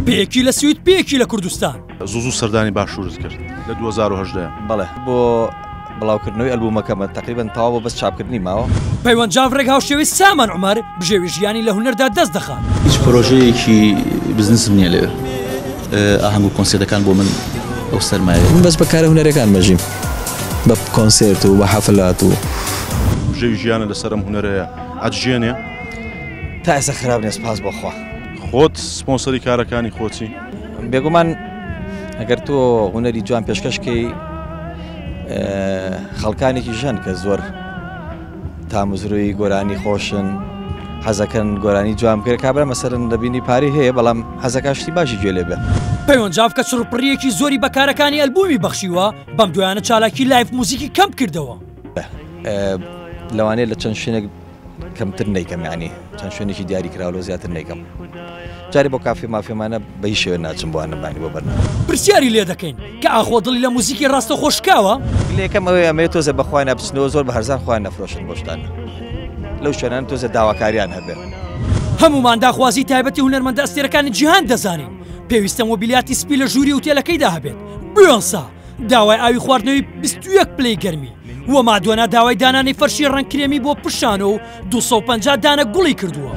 پێیەکی لە سوید پێیەکی لە کوردستان زوو سەردانی باشوورت کرد لە 2010 بەڵێ بۆ بڵاوکردنەوەی ئەلبومەکەمە تقریبان تەواو بەس چاپکردنی ماوە پەیوەنجاو ڕێک هاوشێوەی سامان عومەر بژێوی ژیانی لە هونەردا دەست دەخات هیچ پرۆژەیەکی بزنسم نییە لێ ئاهەنگ و کۆنسێرتەکان بۆ من ئەو سەرمایە من بەس بەکارە هونەرەکان مەژیم بە کۆنسێرت و بە حەفلات و بژێوی ژیانە لەسەرم هونەرەیە ئەجێنێ تا ئێستا خراپ نیە سپاس بۆخوا خۆت سپۆنسەری کارەکانی خۆچی بێگومان ئەگەر تۆ هونەری جوان پێشکەشکەی خەڵکانێکی ژەن کە زۆر تامزروی گۆرانی خۆشن حەزەکەن گۆرانی جوان بکرێت کابرا مەسەرن دەبینی پاری هەیە بەڵام حەزەکەشتی باشی گوێ لێ بێ پەیوەنجاو کە چڕپڕیەکی زۆری بەکارەکانی ئەلبومی بەخشیوە بەم دوایانە چالاکی لایف موزیکی کەم کردەوە لەوانەیە لە چەند شوێنێک کەمتر نیکەم یعنی چەند شوێنێکی دیاری کراوە زیاتر نیکەم جاری بۆ کافی مافێمانە بە هیچ شێوە ناچم بۆ نەبانی بۆ بەرنامە پرسیاری لێ دەکەین کە ئاخۆ دڵی لە موزیکی ڕاستە خۆشکاوە لێکەم ئەوەیە ئەمەیە تۆزە بەخوای نابچنەوە زۆر بە هەرزان خوای نەفرۆشن بۆشتان لەو شوێنان تۆزە داواکاریان هەبێت هەمومان داخوازی تایبەتی هونەرمەندە ئەستێرەکانی جیهان دەزانین پێویستە مۆبیلیاتی سپی لە ژووری ئوتێلەکەیدا هەبێت بیۆنسا داوای ئاوی خواردنەوەی 21 پلەی گەرمی وە مادۆنا داوای دانانی فەرشی ڕەنکرێمی بۆ پشانە و 250 دانە گوڵی کردووە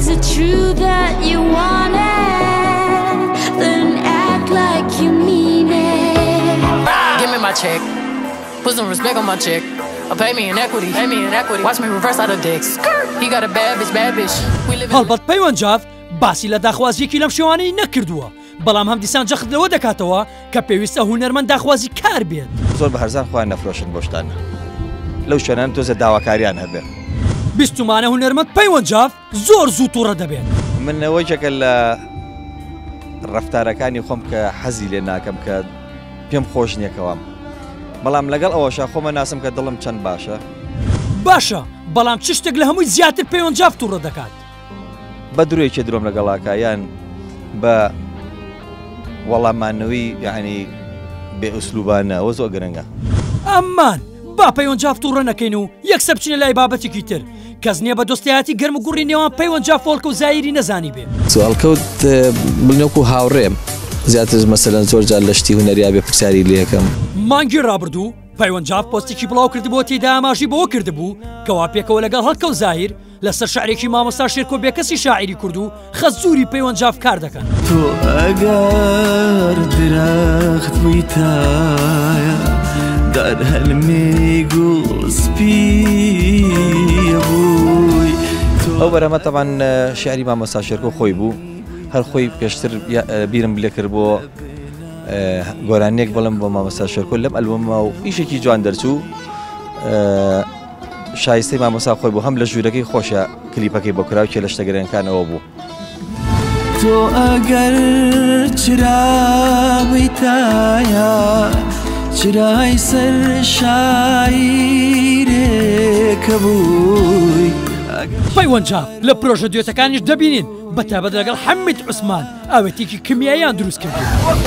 Put some respect on my check. Pay me in equity. Pay me in equity. Watch me reverse out of dicks. He got a bad bitch, bad bitch. We live in. هەڵبەت پەیوەنجاو باسی لە داخوازیەکی لەم شێوانەی نەکردووە بەڵام هەم دیسان جەخت لەوە دەکاتەوە کە پێویستە هونەرمەند داخوازی کار بێت زۆر بە هەرزان خوای نەفرۆشن بۆشتانە لەو شوێنان تۆزە داواکاریان هەبێت بیستمانە هونەرمەند پەیوەنجاو زۆر زوو تووڕە دەبێت من ئەوەیەکە لە ڕەفتارەکانی خۆم کە حەزی لێ ناکەم کە پێم خۆش نییەکەوام بەڵام لەگەڵ ئەوەشە خۆمە ناسم کە دڵم چەند باشە بەڵام چ شتێک لە هەمووی زیاتر پەیوەنجاو تووڕە دەکات بە درۆیەکی درۆم لەگەڵاکە یان بە وەڵامانەوەی یعنی بێ ئوسلوبانە ئەوە زۆر گرنگە ئەممان با پەیوەنجاو تووڕە نەکەین و یەکسەر بچینە لای بابەتێکی تر کەس نییە بە دۆستایەتی گەرم و گوڕی نێوان پەیوەنجاو فۆڵکە و زایری نەزانی بێ سوالکەوت بنەوەکو هاوڕێم زیاتر مەسەلەن زۆر جار لە شتی هونەریا بێ پرسیاری لێکەم مانگی ڕابردوو پەیوەنجاو پۆستێکی بڵاو کردبووە تێدا ئاماژی بەوە کردبوو کەوا پێکەوە لەگەڵ هەڵکە و زاهیر لەسەر شعرێکی مامۆستا شێرکۆ بێکەسی شاعری کرد و خەزووری پەیوەنجاو کار دەکەن تۆ ئەگەر درەخت بوویتایە دار هەلمێ گوڵسپیە بووی ئەو بەرەمە تەمان شعری مامۆستا شێرکۆ خۆی بوو هەر خۆی پێشتر بیرم لێ کرد بۆ گۆرانێک بەڵم بۆ مامۆستا شێرکۆ لەم ئەلبومە و ئیشێکی جوان دەرچوو شایستەی مامۆستا خۆی بوو هەم لە ژوورەکەی خۆشە کلیپەکەی بۆ کراو کێ لە شتەگەرێنەکانەوە بوو تۆ ئەگەر چراویتایە چرای سەر شایرێکە بووی پەیوەنجاو لە پرۆژە دوێتەکانیش دەبینین بەتابەت لەگەڵ حەمید عوسمان ئاوێتێکی کیمیاییان دروست کردو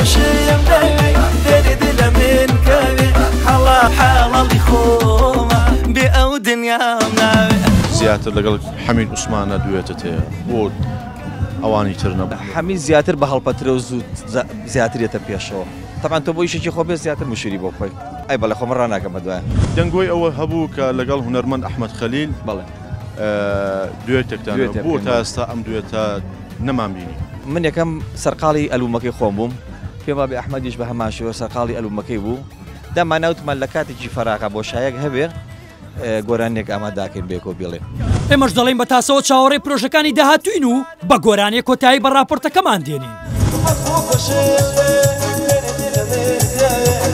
زیاتر لەگەڵ حەمید عوسمانە دوێتت هەیە بۆ ئەوانی تر نەبوو حەمید زیاتر بە هەڵپەترە و زوو زیاترێتە پێشەوە تەمان تۆ بۆ ئیشێکی خۆ بێ زیاتر مشوری بۆ خۆی ئەی بەڵێ خۆمە ڕاناکەم بەدوایە دەنگۆی ئەوە هەبوو کە لەگەڵ هونەرمەند ئەحمەد خەلیل بەڵێ دوێتێکتان بۆ تا ئێستا ئەم دوێتە نەمان بینی من یەکەم سەرقاڵی ئەلبومەکەی خۆم بووم پێما بێ ئەحمەدیش بە هەماشەوە سەرقاڵی ئەلبومەکەی بوو دەمانەوتمان لە کاتێکی فەراغە بۆ شایەک هەبێ گۆرانێک ئاماداکەین بێکۆ بێڵێ ئێمەش دەڵێن بە تاسەوە چاوەڕێی پرۆژەکانی داهاتوین و بە گۆرانێک کۆتایی بە راپۆرتەکەمان دێنین